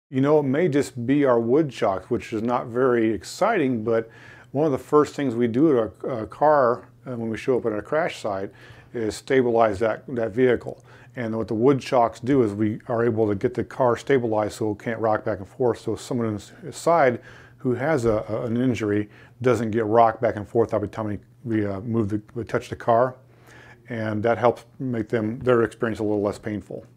You know, it may just be our wood chocks, which is not very exciting, but one of the first things we do at a car when we show up at a crash site is stabilize that vehicle. And what the wood chocks do is we are able to get the car stabilized so it can't rock back and forth. So someone inside who has an injury doesn't get rocked back and forth every time we touch the car. And that helps make their experience a little less painful.